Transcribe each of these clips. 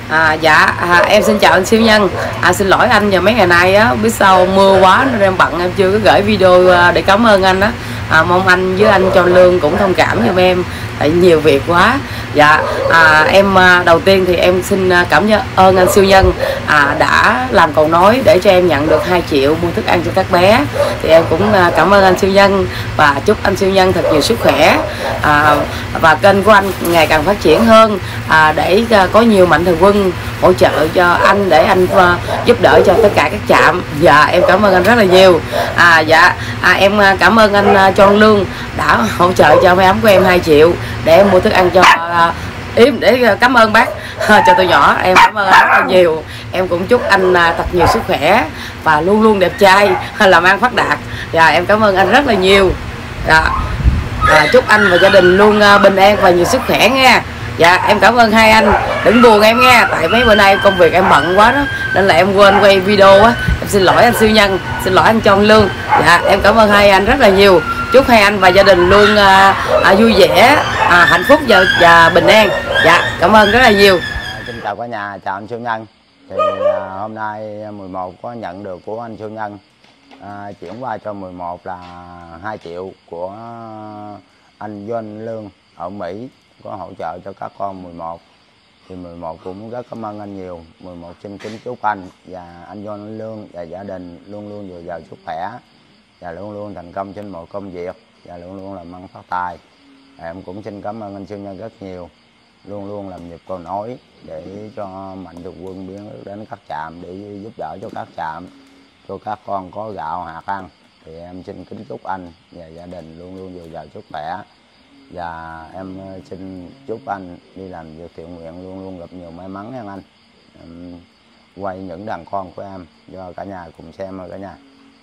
Em xin chào anh siêu nhân. Xin lỗi anh, giờ mấy ngày nay á biết sao mưa quá nên em bận, em chưa có gửi video để cảm ơn anh á. Mong anh với anh Cho Lương cũng thông cảm giùm em, tại nhiều việc quá. Em đầu tiên thì em xin cảm ơn anh siêu nhân đã làm cầu nối để cho em nhận được 2 triệu mua thức ăn cho các bé. Thì em cũng cảm ơn anh siêu nhân và chúc anh siêu nhân thật nhiều sức khỏe, và kênh của anh ngày càng phát triển hơn, để có nhiều mạnh thường quân hỗ trợ cho anh, để anh giúp đỡ cho tất cả các trạm. Em cảm ơn anh rất là nhiều. Em cảm ơn anh Cho Lương đã hỗ trợ cho mấy ấm của em 2 triệu để em mua thức ăn cho Yếm, để cảm ơn bác cho tụi nhỏ. Em cảm ơn anh rất là nhiều. Em cũng chúc anh thật nhiều sức khỏe và luôn luôn đẹp trai, làm ăn phát đạt. Em cảm ơn anh rất là nhiều. Chúc anh và gia đình luôn bình an và nhiều sức khỏe nha. Em cảm ơn hai anh, đừng buồn em nha, tại mấy bữa nay công việc em bận quá đó nên là em quên quay video á. Em xin lỗi anh siêu nhân, xin lỗi anh Cho Lương. Em cảm ơn hai anh rất là nhiều. Chúc hai anh và gia đình luôn vui vẻ, hạnh phúc và bình an. Cảm ơn rất là nhiều. Xin chào cả nhà, chào anh siêu nhân. Thì hôm nay 11 có nhận được của anh siêu nhân, chuyển qua cho 11 là 2 triệu của anh John Lương ở Mỹ, có hỗ trợ cho các con 11. Thì 11 cũng rất cảm ơn anh nhiều. 11 xin kính chúc anh và anh John Lương và gia đình luôn luôn dồi dào sức khỏe và luôn luôn thành công trên mọi công việc và luôn luôn làm ăn phát tài. Em cũng xin cảm ơn anh siêu nhân rất nhiều, luôn luôn làm nhịp cầu nối để cho mạnh thường quân biến đến các trạm để giúp đỡ cho các trạm, cho các con có gạo hạt ăn. Thì em xin kính chúc anh và gia đình luôn luôn dồi dào sức khỏe, và em xin chúc anh đi làm việc thiện nguyện luôn luôn gặp nhiều may mắn nha anh. Em quay những đàn con của em cho cả nhà cùng xem rồi cả nhà.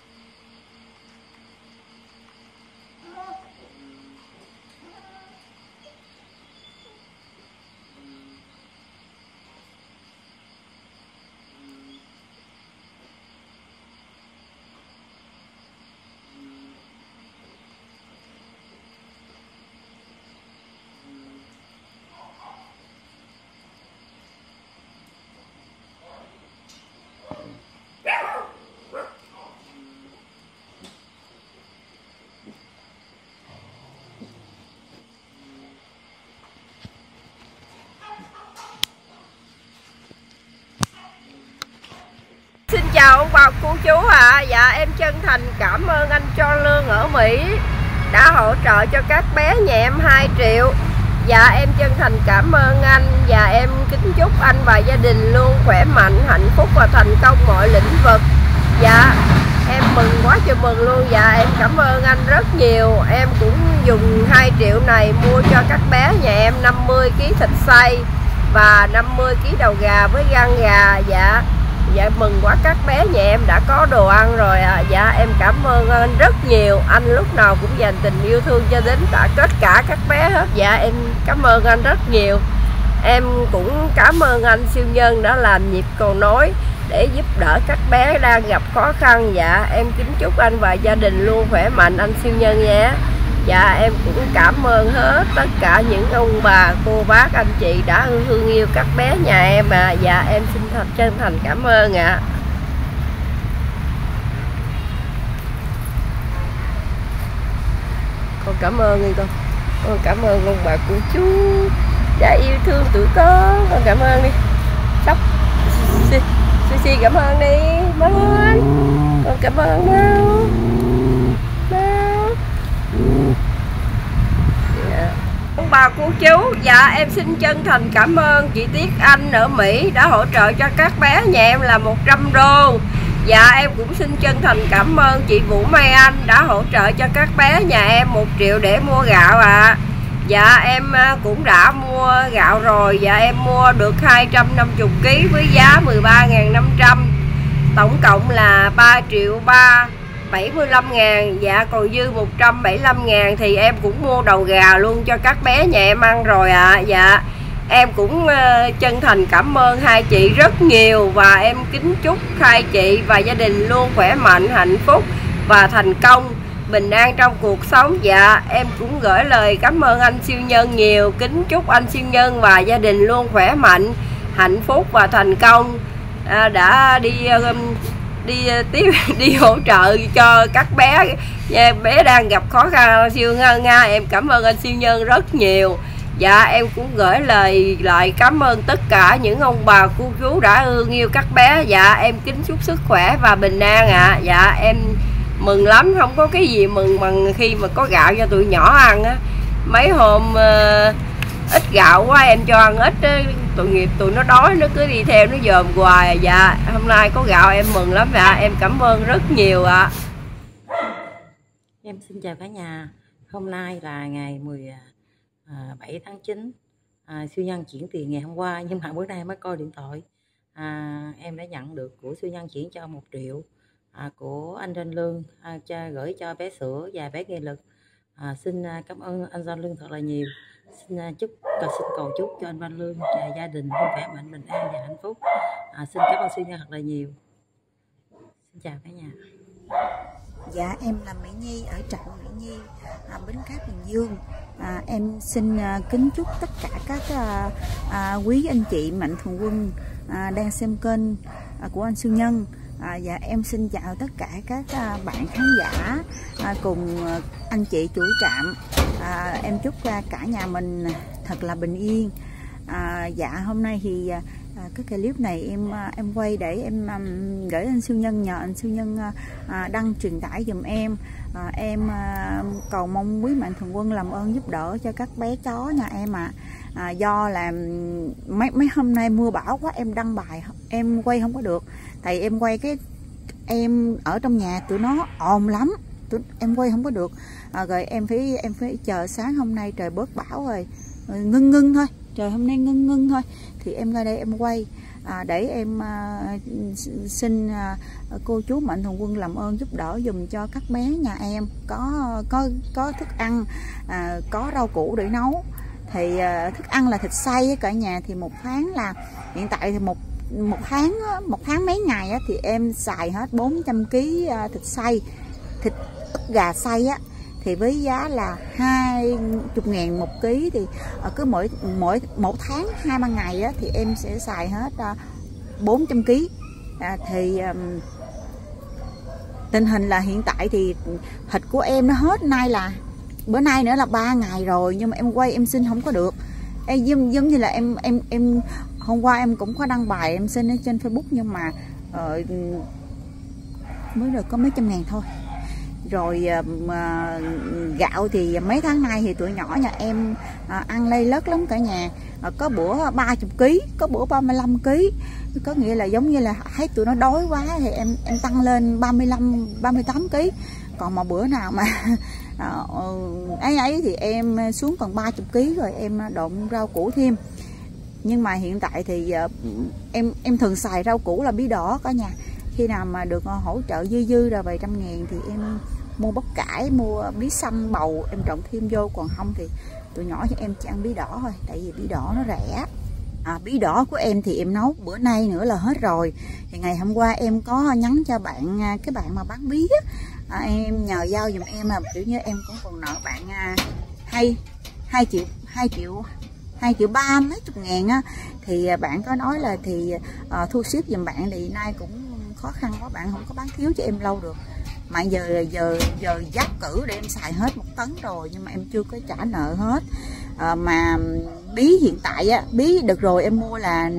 Xin chào ông bà cô chú ạ. Em chân thành cảm ơn anh Cho Lương ở Mỹ đã hỗ trợ cho các bé nhà em 2 triệu. Em chân thành cảm ơn anh và em kính chúc anh và gia đình luôn khỏe mạnh, hạnh phúc và thành công mọi lĩnh vực. Em mừng quá trời mừng luôn. Em cảm ơn anh rất nhiều. Em cũng dùng 2 triệu này mua cho các bé nhà em 50 kg thịt xay và 50 kg đầu gà với gan gà. Mừng quá, các bé nhà em đã có đồ ăn rồi. Em cảm ơn anh rất nhiều. Anh lúc nào cũng dành tình yêu thương cho đến tất cả các bé hết. Em cảm ơn anh rất nhiều. Em cũng cảm ơn anh siêu nhân đã làm nhịp cầu nối để giúp đỡ các bé đang gặp khó khăn. Em kính chúc anh và gia đình luôn khỏe mạnh anh siêu nhân nhé. Em cũng cảm ơn hết tất cả những ông bà, cô bác, anh chị đã thương yêu các bé nhà em. Em xin chân thành cảm ơn ạ. Con cảm ơn đi con. Con cảm ơn ông bà cô chú đã yêu thương tụi con. Con cảm ơn đi. Sóc. Sushi cảm ơn đi. Con cảm ơn đâu. Ông bà cô chú, em xin chân thành cảm ơn chị Tiết Anh ở Mỹ đã hỗ trợ cho các bé nhà em là 100 đô. Em cũng xin chân thành cảm ơn chị Vũ Mai Anh đã hỗ trợ cho các bé nhà em 1 triệu để mua gạo ạ. Em cũng đã mua gạo rồi. Em mua được 250 kg với giá 13.500. Tổng cộng là 3.375.000. Còn dư 175.000 thì em cũng mua đầu gà luôn cho các bé nhà em ăn rồi ạ. Em cũng chân thành cảm ơn hai chị rất nhiều. Và em kính chúc hai chị và gia đình luôn khỏe mạnh, hạnh phúc và thành công, bình an trong cuộc sống. Em cũng gửi lời cảm ơn anh siêu nhân nhiều. Kính chúc anh siêu nhân và gia đình luôn khỏe mạnh, hạnh phúc và thành công, đã đi hỗ trợ cho các bé bé đang gặp khó khăn. Siêu Nhân nha, em cảm ơn anh Siêu Nhân rất nhiều. Dạ em cũng gửi lời lại cảm ơn tất cả những ông bà cô chú đã thương yêu các bé. Dạ em kính chúc sức khỏe và bình an ạ. Dạ em mừng lắm, không có cái gì mừng bằng khi mà có gạo cho tụi nhỏ ăn á. Mấy hôm ít gạo quá em cho ăn ít á, tội nghiệp tụi nó đói nó cứ đi theo nó dòm hoài. Dạ hôm nay có gạo em mừng lắm ạ. Em cảm ơn rất nhiều ạ. Em xin chào cả nhà. Hôm nay là ngày 17 tháng 9. Siêu Nhân chuyển tiền ngày hôm qua, nhưng mà bữa nay mới coi điện thoại. Em đã nhận được của Siêu Nhân chuyển cho 1 triệu của anh Doanh Lương, gửi cho bé Sữa và bé Nghị Lực. Xin cảm ơn anh Doanh Lương thật là nhiều. Xin cầu chúc cho anh Văn Lương và gia đình vui vẻ, mạnh, bình an và hạnh phúc. Xin cảm ơn Siêu Nhân thật là nhiều. Xin chào cả nhà. Dạ em là Mỹ Nhi ở trạm Mỹ Nhi, Bến Cát, Bình Dương. Em xin kính chúc tất cả các quý anh chị mạnh thường quân đang xem kênh của anh Siêu Nhân. Dạ em xin chào tất cả các bạn khán giả cùng anh chị chủ trạm. Em chúc cả nhà mình thật là bình yên. Dạ hôm nay thì cái clip này em quay để em gửi anh Siêu Nhân, nhờ anh Siêu Nhân đăng truyền tải giùm em. Em cầu mong quý mạnh thường quân làm ơn giúp đỡ cho các bé chó nhà em ạ. Do là mấy hôm nay mưa bão quá, em đăng bài em quay không có được, tại em quay cái em ở trong nhà tụi nó ồn lắm, em quay không có được. Rồi em phải chờ sáng hôm nay trời bớt bão rồi, ngưng thôi, trời hôm nay ngưng thôi thì em ra đây em quay để em xin cô chú mạnh thường quân làm ơn giúp đỡ dùm cho các bé nhà em có thức ăn, có rau củ để nấu. Thì thức ăn là thịt xay cả nhà, thì một tháng là hiện tại thì một tháng mấy ngày á, thì em xài hết 400 kg thịt xay, thịt gà xay á, thì với giá là 20.000 một ký. Thì cứ mỗi tháng 2-3 ngày á, thì em sẽ xài hết 400 kg. Thì tình hình là hiện tại thì thịt của em nó hết, bữa nay nữa là 3 ngày rồi, nhưng mà em quay em xin không có được. Giống như là em hôm qua em cũng có đăng bài em xin ở trên Facebook, nhưng mà mới được có mấy trăm ngàn thôi. Rồi gạo thì mấy tháng nay thì tụi nhỏ nhà em ăn lây lất lắm cả nhà. Có bữa 30 kg, có bữa 35 kg. Có nghĩa là giống như là thấy tụi nó đói quá thì em tăng lên 35-38 kg. Còn mà bữa nào mà ấy thì em xuống còn 30 kg rồi em độn rau củ thêm. Nhưng mà hiện tại thì em thường xài rau củ là bí đỏ cả nhà. Khi nào mà được hỗ trợ dư ra vài trăm ngàn thì em mua bắp cải, mua bí xanh bầu em trộn thêm vô, còn không thì tụi nhỏ cho em chỉ ăn bí đỏ thôi, tại vì bí đỏ nó rẻ. Bí đỏ của em thì em nấu bữa nay nữa là hết rồi. Thì ngày hôm qua em có nhắn cho cái bạn mà bán bí á, em nhờ giao giùm em, mà kiểu như em cũng còn nợ bạn 2 triệu 3 mấy chục ngàn á. Thì bạn có nói là thì thu ship giùm bạn, thì nay cũng khó khăn quá, bạn không có bán thiếu cho em lâu được. Mà giờ giáp cử để em xài hết 1 tấn rồi, nhưng mà em chưa có trả nợ hết. Mà bí hiện tại á, bí được rồi em mua là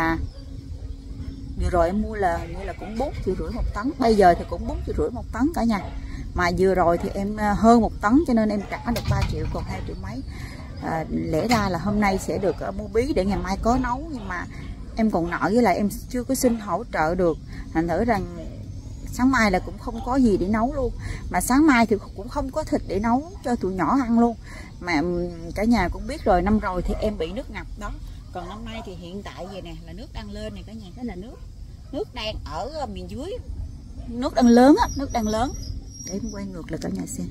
vừa rồi em mua là như là cũng 4,5 triệu 1 tấn. Bây giờ thì cũng 4,5 triệu 1 tấn cả nhà. Mà vừa rồi thì em hơn 1 tấn, cho nên em trả được 3 triệu, còn 2 triệu mấy. Lẽ ra là hôm nay sẽ được mua bí để ngày mai có nấu, nhưng mà em còn nợ, với lại em chưa có xin hỗ trợ được. Thành thử rằng sáng mai là cũng không có gì để nấu luôn, mà sáng mai thì cũng không có thịt để nấu cho tụi nhỏ ăn luôn. Mà cả nhà cũng biết rồi, năm rồi thì em bị nước ngập đó, còn năm nay thì hiện tại vậy nè, là nước đang lên này cả nhà. Cái là nước đang ở miền dưới, nước đang lớn á, nước đang lớn. Để em quay ngược lại cả nhà xem.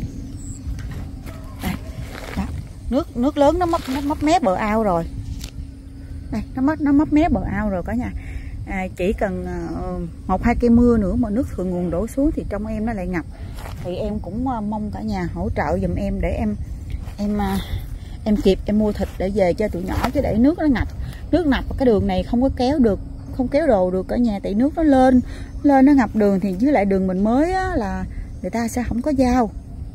Đây, đó, nước lớn nó mấp mé bờ ao rồi. Đây, nó mấp mé bờ ao rồi cả nhà. Chỉ cần 1-2 cây mưa nữa mà nước thượng nguồn đổ xuống thì trong em nó lại ngập. Thì em cũng mong cả nhà hỗ trợ giùm em để em kịp em mua thịt để về cho tụi nhỏ, chứ để nước nó ngập nước ngập cái đường này không có kéo được, không kéo đồ được cả nhà, tại nước nó lên nó ngập đường, thì với lại đường mình mới á, là người ta sẽ không có giao.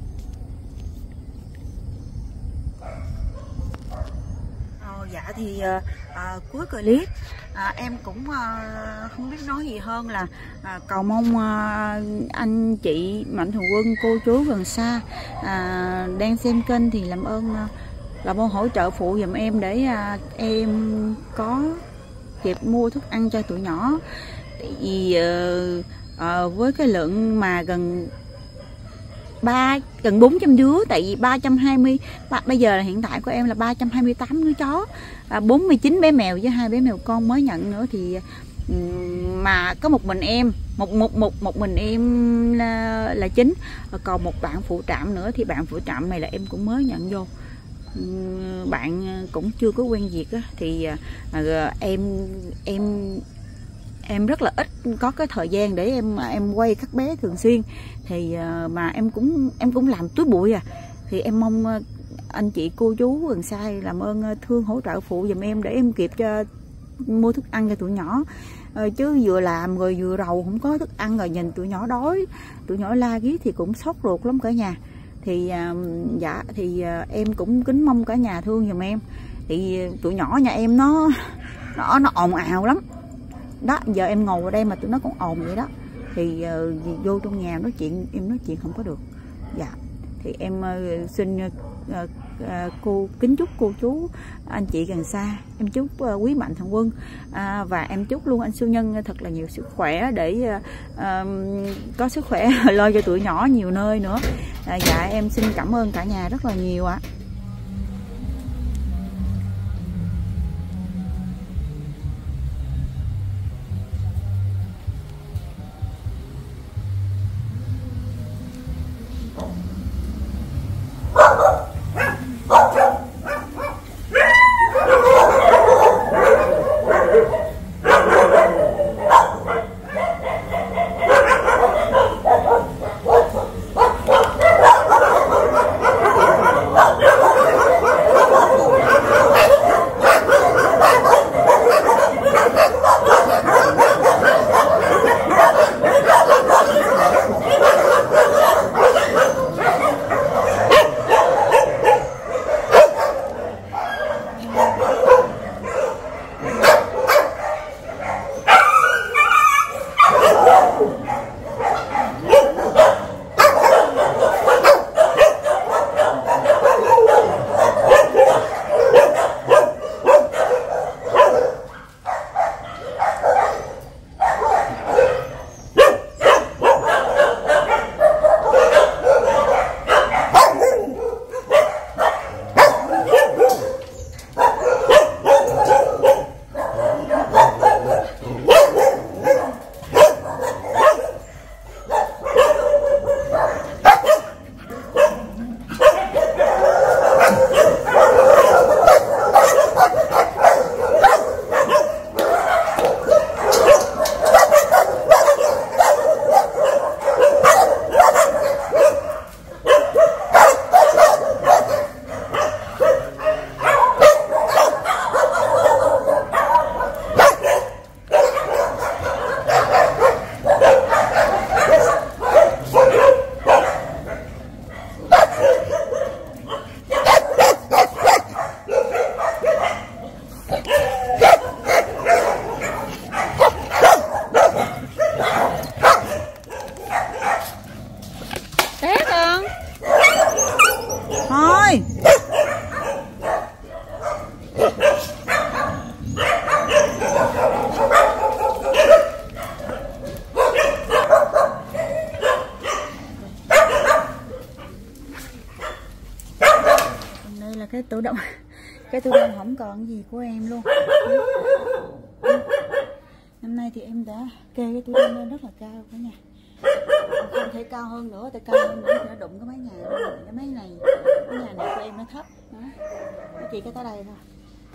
Dạ thì cuối clip em cũng không biết nói gì hơn là cầu mong anh chị mạnh thường quân, cô chú gần xa đang xem kênh thì làm ơn hỗ trợ phụ giùm em để em có kịp mua thức ăn cho tụi nhỏ. Tại vì với cái lượng mà gần 400 đứa, tại vì 320 bây giờ là hiện tại của em là 328 đứa chó, 49 bé mèo với 2 bé mèo con mới nhận nữa, thì mà có một mình em một mình em là chính, còn một bạn phụ trạm nữa, thì bạn phụ trạm này là em cũng mới nhận vô, bạn cũng chưa có quen việc á, thì em rất là ít có cái thời gian để em quay các bé thường xuyên, thì mà em cũng làm túi bụi thì em mong anh chị cô chú gần xa làm ơn thương hỗ trợ phụ giùm em để em kịp cho mua thức ăn cho tụi nhỏ, chứ vừa làm rồi vừa rầu không có thức ăn, rồi nhìn tụi nhỏ đói, tụi nhỏ la ghí thì cũng sốt ruột lắm cả nhà. Thì dạ thì em cũng kính mong cả nhà thương giùm em, thì tụi nhỏ nhà em nó ồn ào lắm đó, giờ em ngồi ở đây mà tụi nó còn ồn vậy đó, thì vô trong nhà nói chuyện em nói chuyện không có được. Dạ thì em xin kính chúc cô chú anh chị gần xa, em chúc quý mạnh thường quân và em chúc luôn anh siêu nhân thật là nhiều sức khỏe để có sức khỏe lo cho tụi nhỏ nhiều nơi nữa. Dạ em xin cảm ơn cả nhà rất là nhiều ạ. Cái tủ đông không còn gì của em luôn. Năm nay thì em đã kê cái tủ đông lên rất là cao cả nhà, không thể cao hơn nữa, tại cao hơn nữa thì nó đụng cái mái nhà luôn. Cái mái này, cái nhà này của em nó thấp đó, nó chỉ cái tới đây thôi.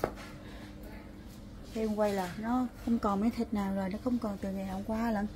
Em quay là nó không còn mấy thịt nào rồi, nó không còn từ ngày hôm qua lận.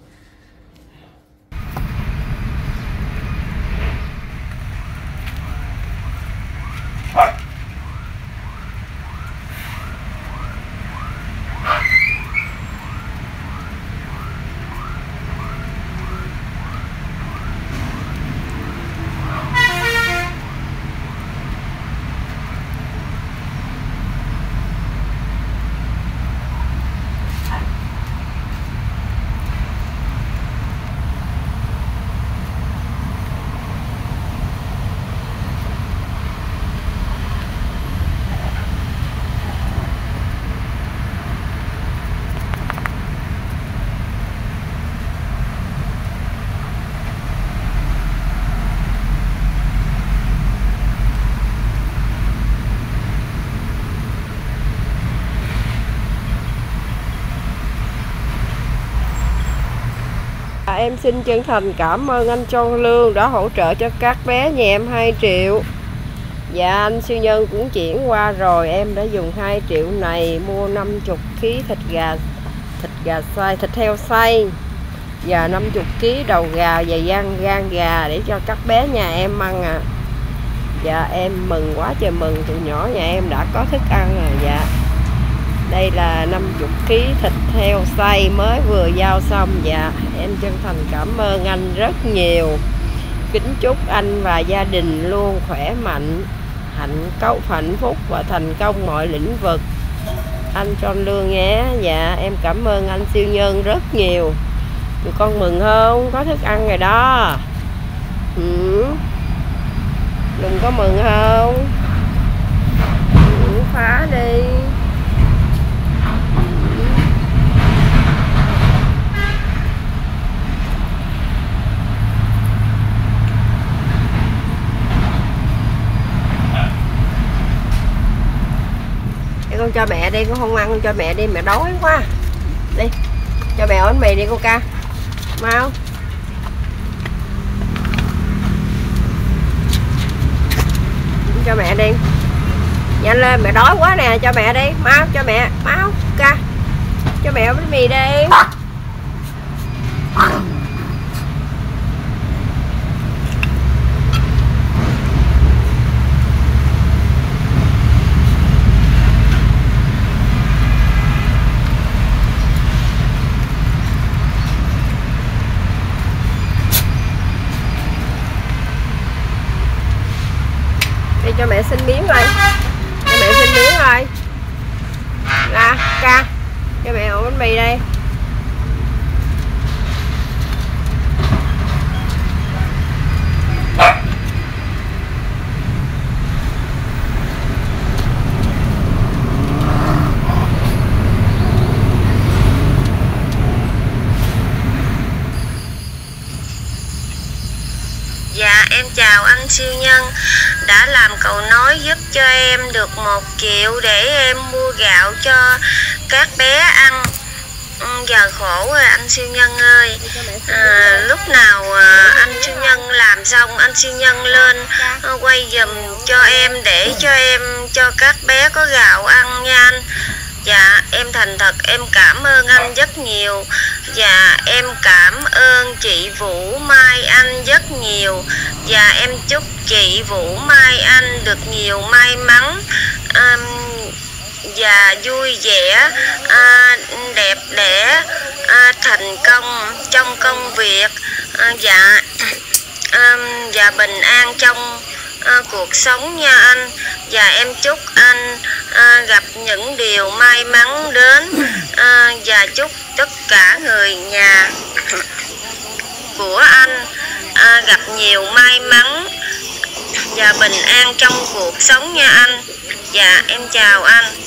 em xin chân thành cảm ơn anh John Lương đã hỗ trợ cho các bé nhà em 2 triệu. Dạ anh siêu nhân cũng chuyển qua rồi, em đã dùng 2 triệu này mua 50 kg thịt gà xay, thịt heo xay và 50 kg đầu gà và gan gà để cho các bé nhà em ăn à. Dạ em mừng quá trời mừng, tụi nhỏ nhà em đã có thức ăn rồi. Dạ đây là 50 kg thịt heo xay mới vừa giao xong. Dạ em chân thành cảm ơn anh rất nhiều. Kính chúc anh và gia đình luôn khỏe mạnh, hạnh phúc và thành công mọi lĩnh vực. Anh John Lương nhé. Dạ em cảm ơn anh siêu nhân rất nhiều. Tụi con mừng không? Có thức ăn rồi đó. Đừng có mừng không? Phá đi. Con cho mẹ đi, con không ăn, con cho mẹ đi, mẹ đói quá. Đi, cho mẹ bánh mì đi cô ca. Mau. Cho mẹ đi. Nhanh lên, mẹ đói quá nè, cho mẹ đi. Mau, cho mẹ, mau, ca. Cho mẹ bánh mì đi. Cho mẹ xin miếng rồi, cho mẹ xin miếng rồi. Ra ca, cho mẹ ổ bánh mì đây. Dạ em chào anh siêu nhân đã làm cầu nối giúp cho em được 1 triệu để em mua gạo cho các bé ăn. Giờ khổ rồi anh siêu nhân ơi. Lúc nào anh siêu nhân làm xong anh siêu nhân lên quay giùm cho em để cho em cho các bé có gạo ăn nha anh. Dạ em thành thật em cảm ơn anh rất nhiều. Dạ em cảm ơn chị Vũ Mai Anh rất nhiều. Và em chúc chị Vũ Mai Anh được nhiều may mắn và vui vẻ, đẹp đẽ, thành công trong công việc, và bình an trong cuộc sống nha anh. Và em chúc anh gặp những điều may mắn đến, và chúc tất cả người nhà của anh gặp nhiều may mắn và bình an trong cuộc sống nha anh. Dạ em chào anh.